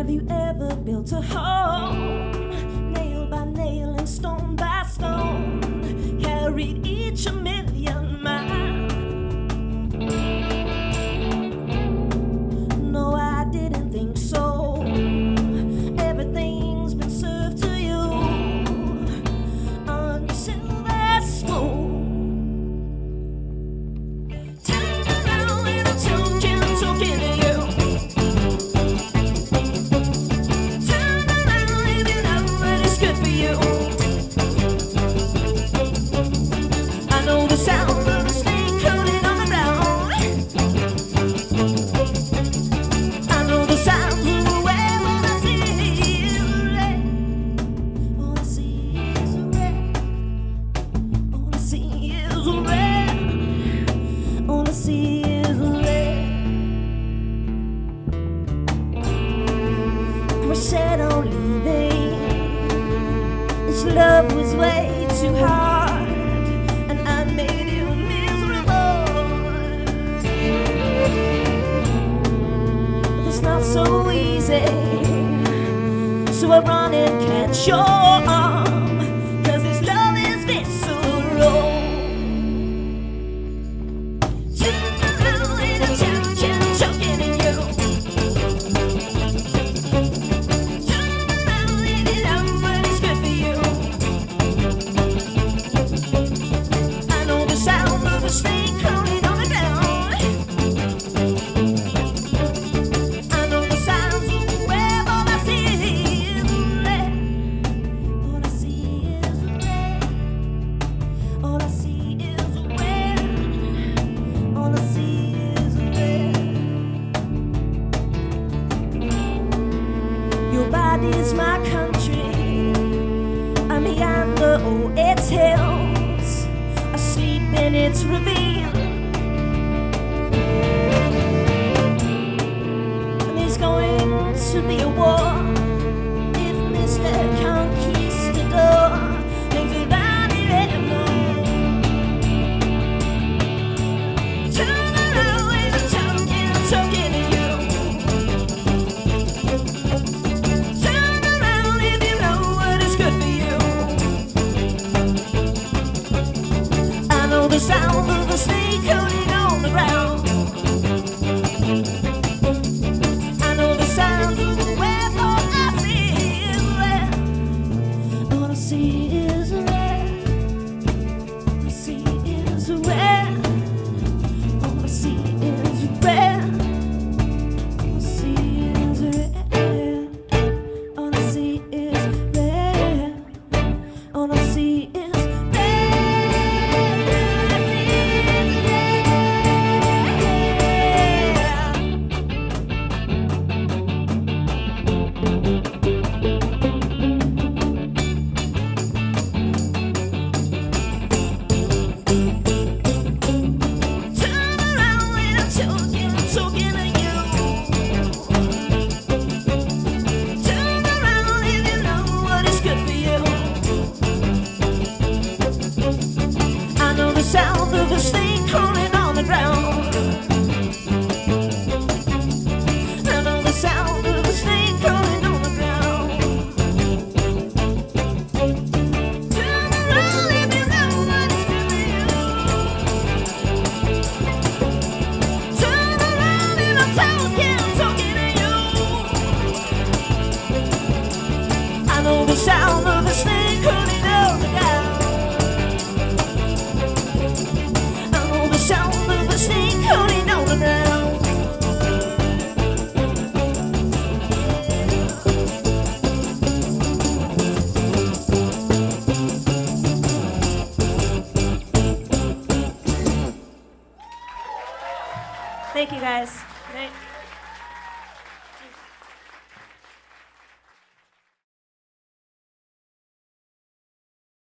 Have you ever built a home, nail by nail and stone by stone, carried each a million miles? No, I didn't think so. Everything's been served to you on your silver spoon. Turn around and I'm talking to you. Turn around if you know what is good for you. I know the sound of the snake crawling on the ground. I know the sound of the web. All I see is red. All I see is red. All I see is red. All I see is red. I said I'm leaving. This love was way too hard, and I made you miserable. But it's not so easy, so I run and catch your arm, 'cause this love is visceral. Turn around and I'm choking in you. Turn around and you know what is good for you. I know the sound of a snake crawling on the ground. I know the sounds of the web. All I see is red. All I see is red. All I see is red. All I see is red. Your body's my country. I'm yonder, oh, its hills, asleep in its ravine. And there's going to be a war if Mr. Conquistador thinks about it anymore. Turn around and I'm talking to you. Turn around if you know what is good for you. I know the sound of a snake crawling on the ground. I know the sound of the web. All I see is red. All I see is red. All I see is red. All I see is red. All I see is red. All I see is red. All I see is red. Turn around and I'm talking to you. Turn around if you know what is good for you. I know the sound of a snake crawling on the ground. I know the sound of a snake crawling on the ground. Turn around if you know what is good for you. Turn around and I'm talking to you. I know the sound of a snake crawling on the ground. I know the sound of a snake crawling on the ground. Thank you, guys. Good night.